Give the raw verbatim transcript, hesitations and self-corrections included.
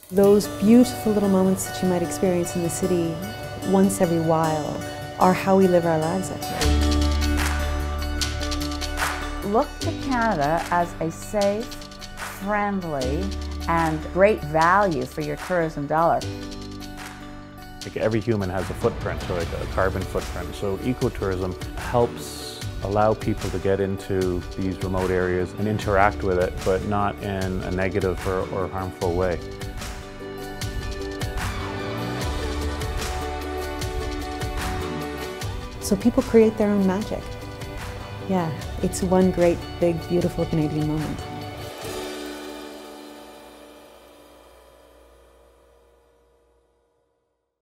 Those beautiful little moments that you might experience in the city once every while are how we live our lives out here. Look to Canada as a safe, friendly, and great value for your tourism dollar. Like every human has a footprint, so like a carbon footprint. So ecotourism helps allow people to get into these remote areas and interact with it, but not in a negative or, or harmful way. So people create their own magic. Yeah, it's one great, big, beautiful Canadian moment.